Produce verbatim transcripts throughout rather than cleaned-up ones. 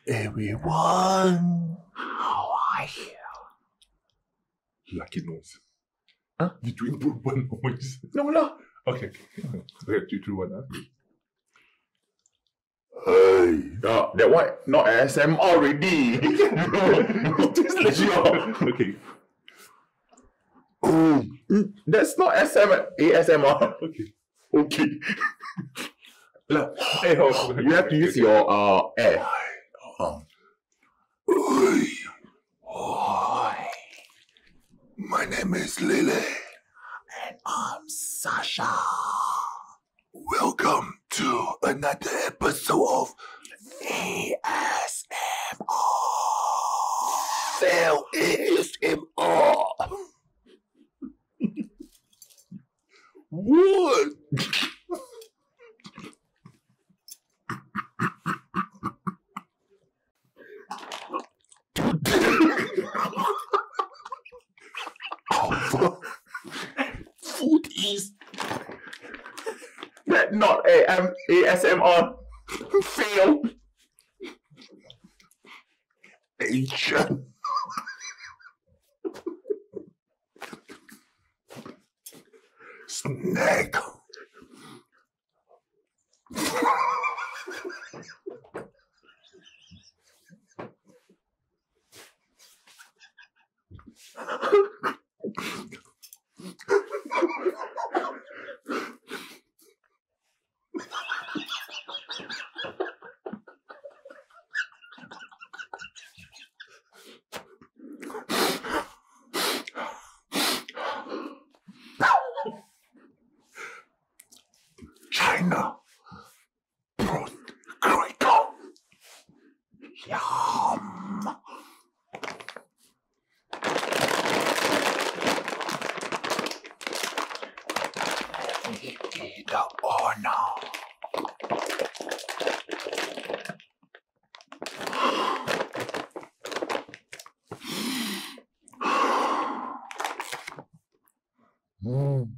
everyone. How are you? Lucky noise. Huh? You doing one noise? No, no. Okay. Okay, two, two, one. Huh? Hey, uh, that one not A S M R already. Just let you off. Okay. Oh, that's not S M A S M R. Okay. Okay. Look, Hey, hold on. you have to use your uh air. Um. Oi. Oi. My name is Lily. And I'm Sasha. Welcome to another episode of A S M R. Fail A S M R. What? Food is that not A S M R. Fail. Asian. Snake. China. Crickle. Yum. Eat the honor. Mm.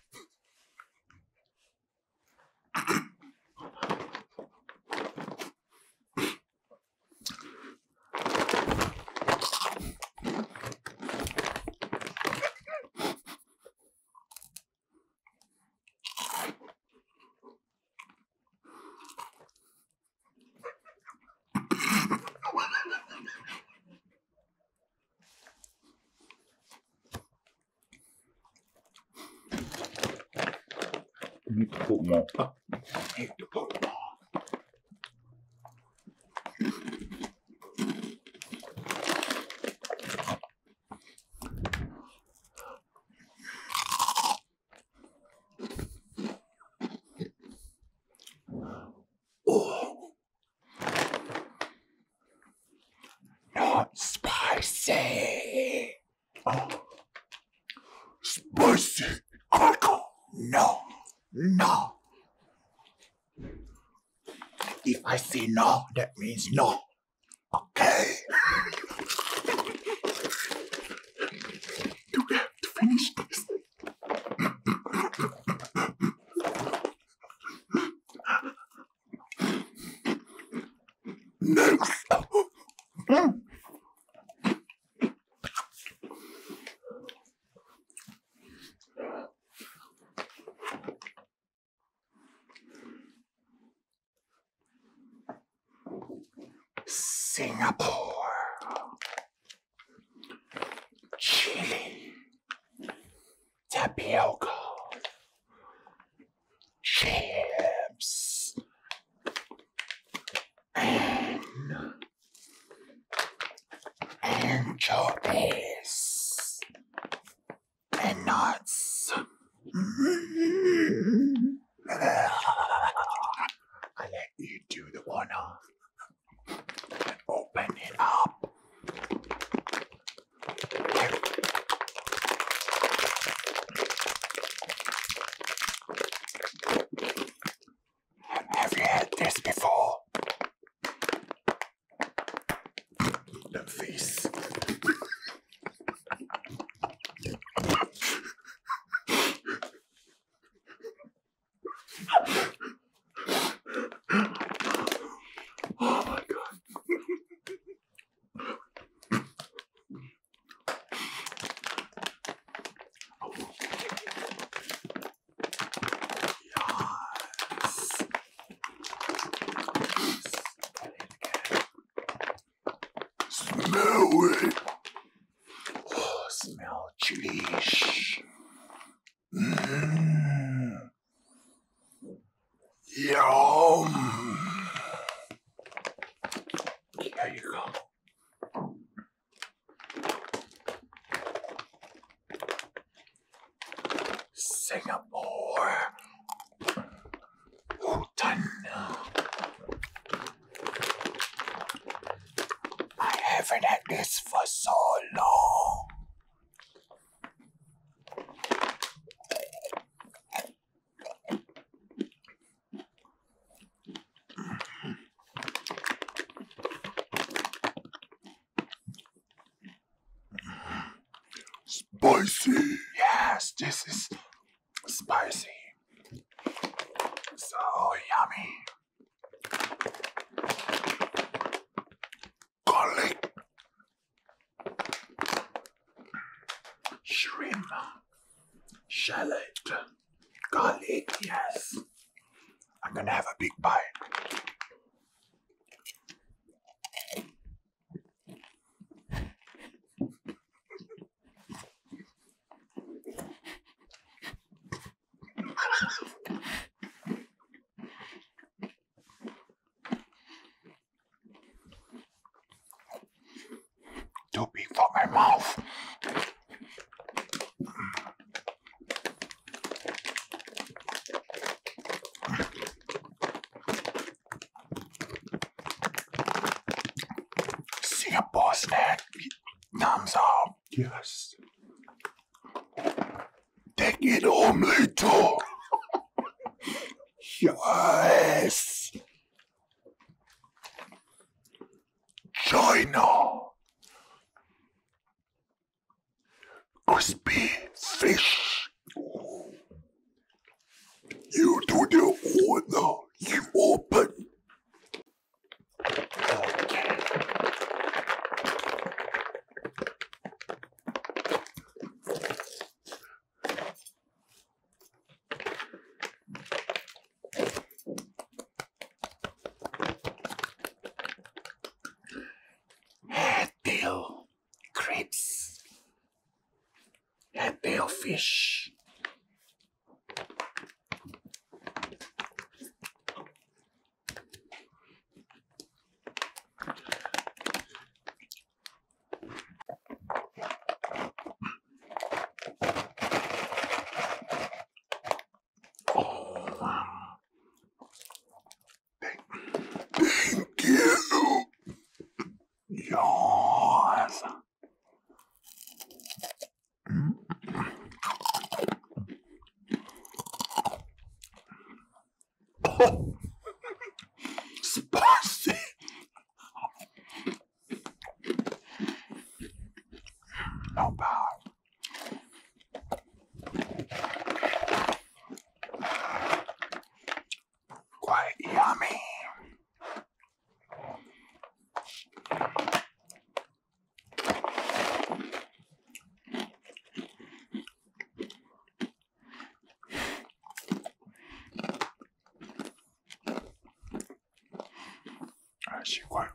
You need to put more. I need to put more. Oh, not spicy. Oh, spicy crackle. No. No. If I say no, that means no. Okay. Do we have to finish this? Next. Mm. Singapore, Chile, tapioca, chips, and anchovies, and nuts. Mm-hmm. I let you do the honor. Open it up. Have you had this before? The face. Oh my God. Yum. Here you go. Singapore. Bhutan. I haven't had this for so long. Spicy. Yes, this is spicy. So yummy. Garlic. Shrimp. Shallot. Garlic, yes. I'm gonna have a big bite. Too big for my mouth. Singapore snack. Thumbs up. Yes. Take it home later. Yes. China. Crispy fish. You do the order. You open. Okay. Headtail crepes. Headtail fish. Oh, wow. Thank, thank you. Yes. Mm. Oh, spicy. Not bad. Quite yummy. Actually, quite.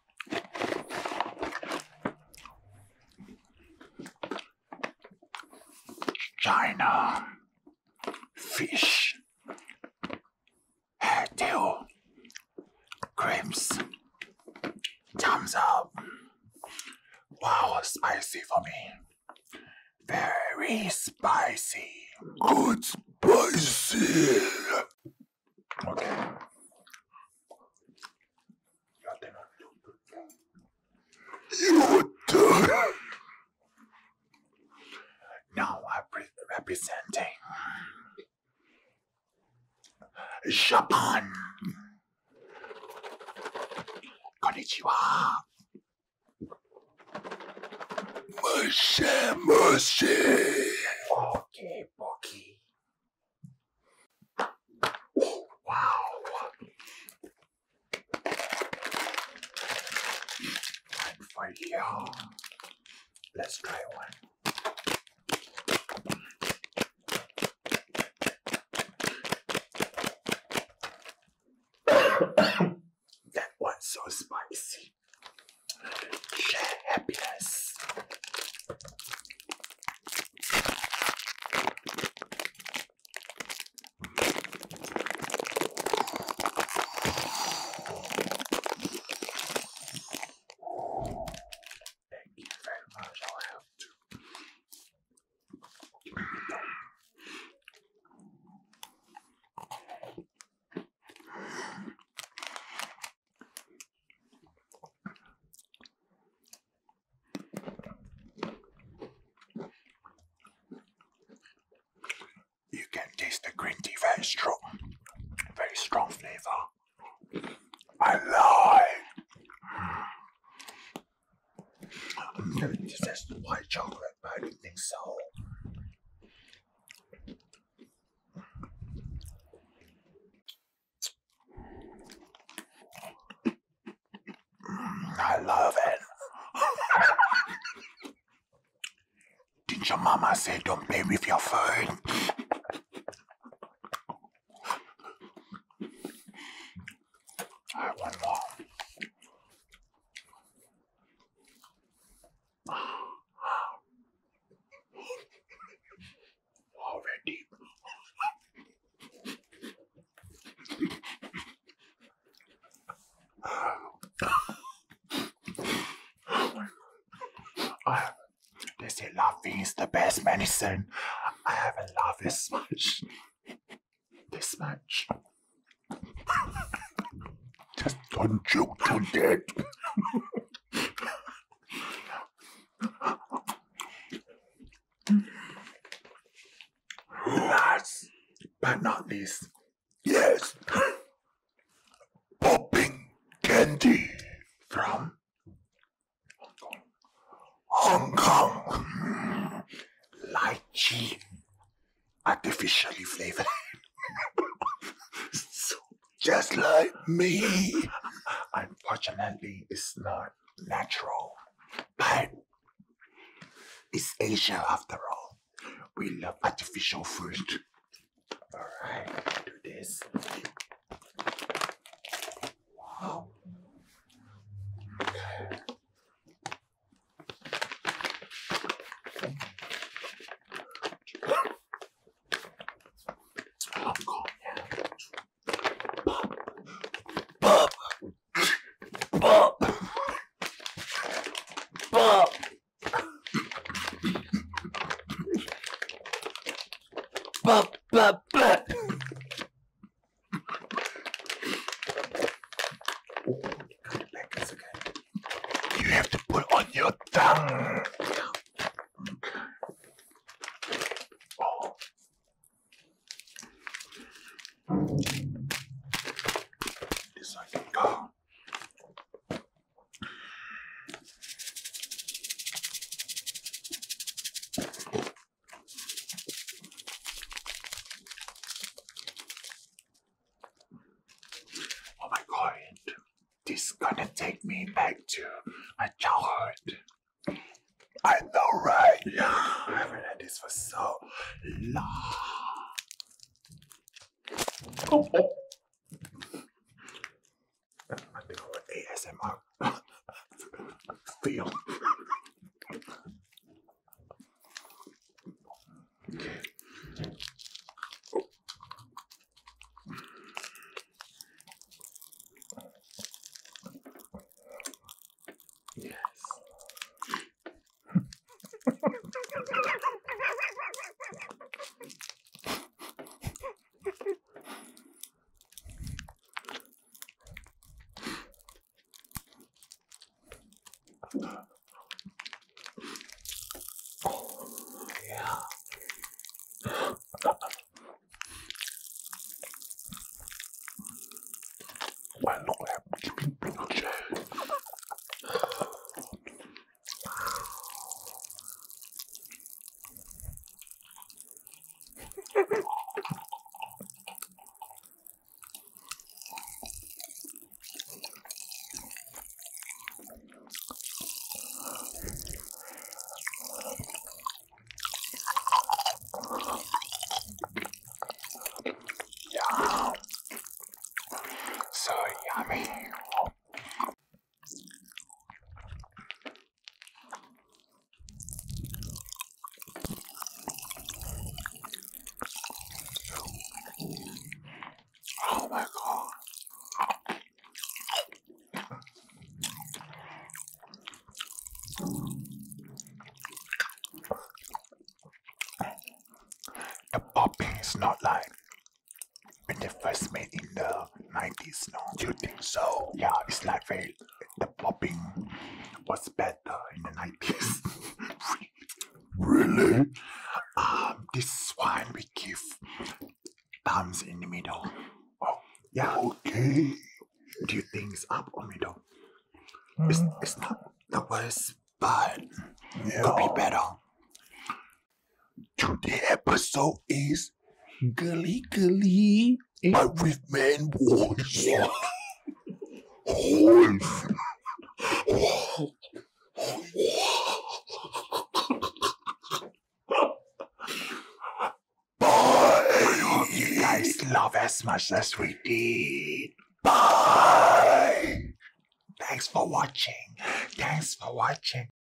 China. Fish. Headtail. Crepes. Thumbs up. Wow, spicy for me. Very spicy. Good spicy. Okay. Your turn. Now I'm re- representing Japan. Konnichiwa. Mushy, mushy. Okay, Boki. Wow. And for you, let's try one. That one's so spicy. Share happiness. taste the green tea very strong. Very strong flavor. I like. This is white chocolate, but I don't think so. I love it. Didn't your mama say don't play with your phone? I have one more. Already. I, they say laughing is the best medicine. I haven't laughed this much. This much. Just don't joke to death. Last but not least, yes, popping candy from Hong Kong. Lychee, artificially flavored. So, just like me. Unfortunately, it's not natural, but it's Asia after all. We love artificial fruit. Alright, do this. Wow. Okay. Hong Kong, yeah. Pop. Pop. Pop. Pop. Pop. Pop. You have to put on your tongue. Oh. This I can go. Oh my god, this is gonna take me back to my childhood. I know, right? Yeah, I haven't had this for so long. Oh, oh. I think I want A S M R. Feel. Okay. Yes. Oh, yeah. Why look like keeping picture? Yum. So yummy. Oh my god. The popping is not like when they first made in the nineties, no? Do you think so? Yeah, it's like very, the popping was better in the nineties. Really? Um, this one we give Do you think it's up or middle? It's, it's not the worst, but Yeah. could be better. Today episode is Gully Gully, but with man voice. Voice. Bye. I hope you guys love as much as we did. Bye. Thanks for watching. Thanks for watching.